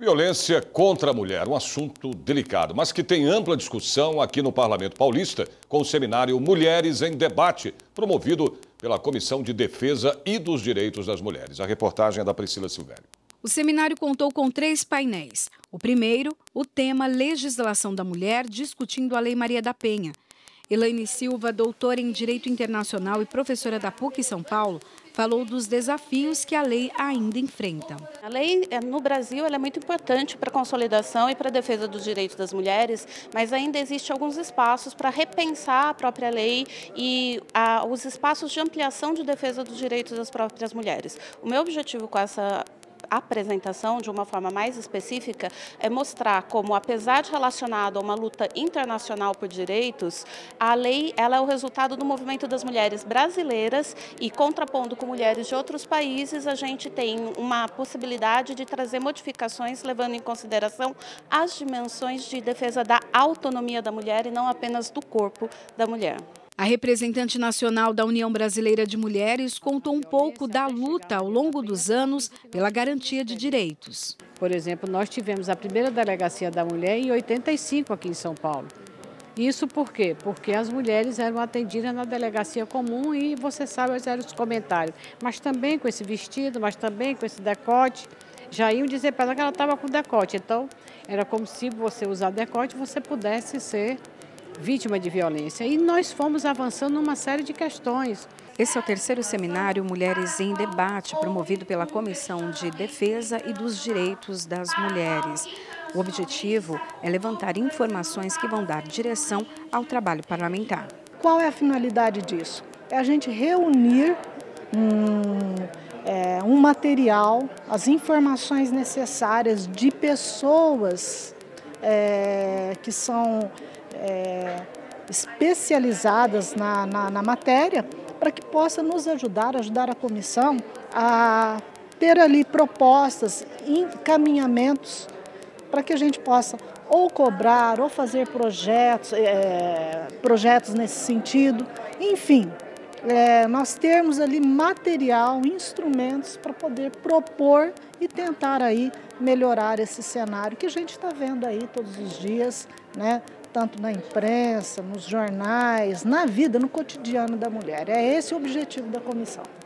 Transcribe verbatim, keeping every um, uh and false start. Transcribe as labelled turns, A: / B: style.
A: Violência contra a mulher, um assunto delicado, mas que tem ampla discussão aqui no Parlamento Paulista com o seminário Mulheres em Debate, promovido pela Comissão de Defesa e dos Direitos das Mulheres. A reportagem é da Priscila Silvério.
B: O seminário contou com três painéis. O primeiro, o tema Legislação da Mulher, discutindo a Lei Maria da Penha. Elaine Silva, doutora em Direito Internacional e professora da P U C São Paulo, falou dos desafios que a lei ainda enfrenta.
C: A lei, no Brasil, ela é muito importante para a consolidação e para a defesa dos direitos das mulheres, mas ainda existem alguns espaços para repensar a própria lei e a, os espaços de ampliação de defesa dos direitos das próprias mulheres. O meu objetivo com essa apresentação, de uma forma mais específica, é mostrar como, apesar de relacionado a uma luta internacional por direitos, a lei ela é o resultado do movimento das mulheres brasileiras e, contrapondo com mulheres de outros países, a gente tem uma possibilidade de trazer modificações levando em consideração as dimensões de defesa da autonomia da mulher e não apenas do corpo da mulher.
B: A representante nacional da União Brasileira de Mulheres contou um pouco da luta ao longo dos anos pela garantia de direitos.
D: Por exemplo, nós tivemos a primeira delegacia da mulher em oitenta e cinco aqui em São Paulo. Isso por quê? Porque as mulheres eram atendidas na delegacia comum e você sabe quais eram os comentários. Mas também com esse vestido, mas também com esse decote. Já iam dizer para ela que ela estava com decote. Então, era como se você usar decote, você pudesse ser vítima de violência. E nós fomos avançando numa série de questões.
B: Esse é o terceiro seminário Mulheres em Debate, promovido pela Comissão de Defesa e dos Direitos das Mulheres. O objetivo é levantar informações que vão dar direção ao trabalho parlamentar.
E: Qual é a finalidade disso? É a gente reunir um, é, um material, as informações necessárias de pessoas é, que são É, especializadas na, na, na matéria, para que possa nos ajudar, ajudar a comissão a ter ali propostas, encaminhamentos, para que a gente possa ou cobrar, ou fazer projetos, é, projetos nesse sentido, enfim, é, nós termos ali material, instrumentos para poder propor e tentar aí melhorar esse cenário que a gente está vendo aí todos os dias, né? Tanto na imprensa, nos jornais, na vida, no cotidiano da mulher. É esse o objetivo da comissão.